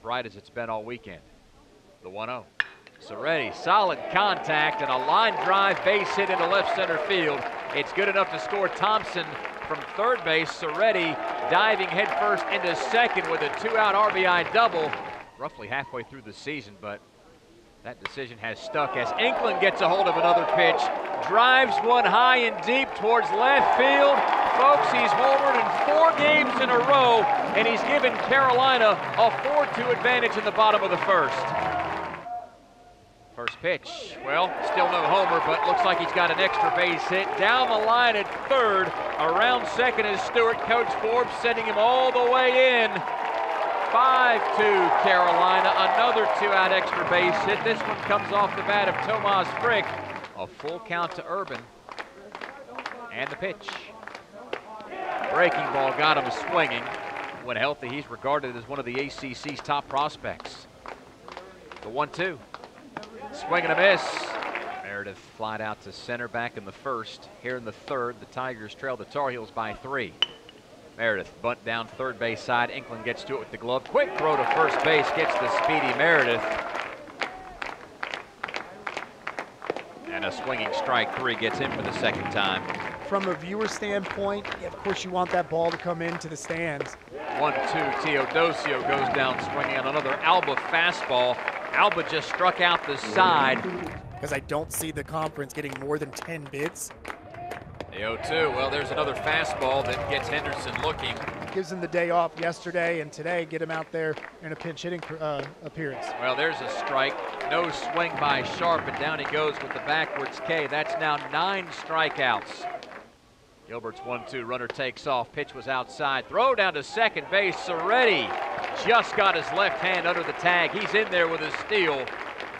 bright as it's been all weekend. The 1-0. Serretti, solid contact and a line drive base hit into left center field. It's good enough to score. Thompson from third base. Serretti diving headfirst into second with a 2-out RBI double. Roughly halfway through the season, but that decision has stuck as Inklen gets a hold of another pitch, drives one high and deep towards left field. Folks, he's homered in 4 games in a row, and he's given Carolina a 4-2 advantage in the bottom of the first. First pitch, well, still no homer, but looks like he's got an extra base hit. Down the line at third, around second is Stewart. Coach Forbes sending him all the way in. 5-2 Carolina, another 2-out extra base hit. This one comes off the bat of Tomas Frick. A full count to Urban. And the pitch. Breaking ball got him swinging. When healthy, he's regarded as one of the ACC's top prospects. The 1-2. Swing and a miss. Meredith flied out to center back in the first. Here in the third, the Tigers trail the Tar Heels by 3. Meredith bunt down third base side. Inklen gets to it with the glove. Quick throw to first base, gets the speedy Meredith. And a swinging strike 3 gets him for the second time. From a viewer standpoint, of course you want that ball to come into the stands. 1-2, Teodosio goes down swinging on another Alba fastball. Alba just struck out the side. Because I don't see the conference getting more than 10 bids. The 0-2, well, there's another fastball that gets Henderson looking. Gives him the day off yesterday, and today get him out there in a pinch hitting appearance. Well, there's a strike. No swing by Sharp, and down he goes with the backwards K. That's now 9 strikeouts. Gilbert's 1-2, runner takes off. Pitch was outside. Throw down to second base. Serretti just got his left hand under the tag. He's in there with a steal.